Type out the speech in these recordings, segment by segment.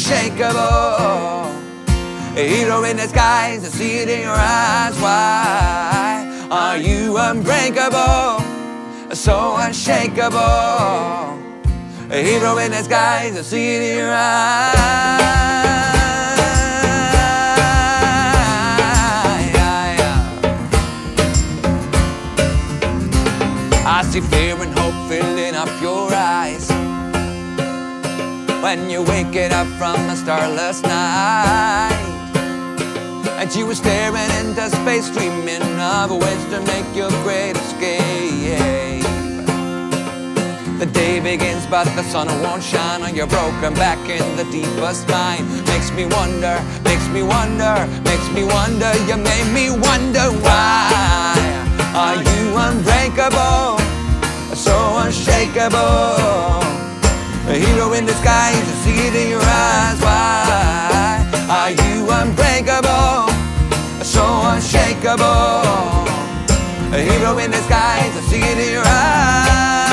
unshakable. A hero in disguise, I see it in your eyes. Why are you unbreakable? So unshakable. A hero in disguise, I see it in your eyes. I see fear and hope filling up your eyes when you're waking up from a starless night, and you were staring into space, dreaming of ways to make your great escape. The day begins but the sun won't shine on your broken back in the deepest mine. Makes me wonder, makes me wonder, makes me wonder. You made me wonder why are you unbreakable, so unshakable. A hero in disguise, I see it in your eyes. Why are you unbreakable, so unshakable? A hero in disguise, I see it in your eyes.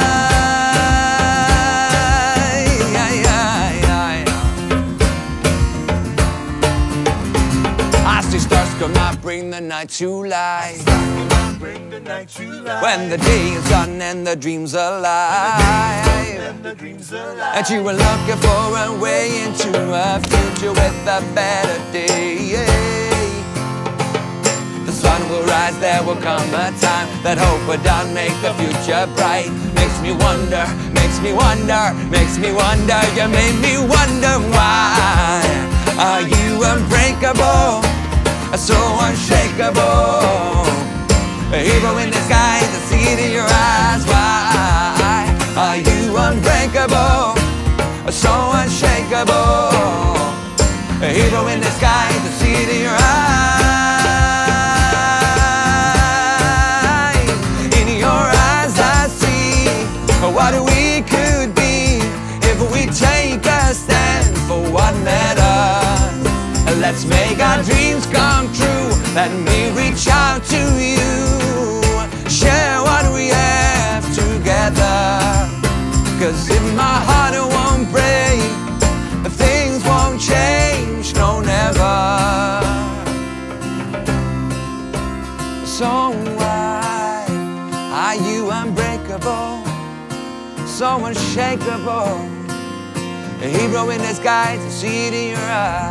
I see stars come out, bring the night to life. When the day is done and the dream's alive, and you were looking for a way into a future with a better day. The sun will rise, there will come a time that hope will done make the future bright. Makes me wonder, makes me wonder, makes me wonder. You made me wonder why are you unbreakable, so unshakable. A hero in disguise, I see it in your eyes. Why are you unbreakable, so unshakable? A hero in disguise, I see it in your eyes. In your eyes I see what we could be if we take a stand for what matters. Let's make our dreams come true. Let me reach out to you, share what we have together. 'Cause if my heart won't break, things won't change, no never. So why are you unbreakable, so unshakable? A hero in disguise, I see it in your eyes.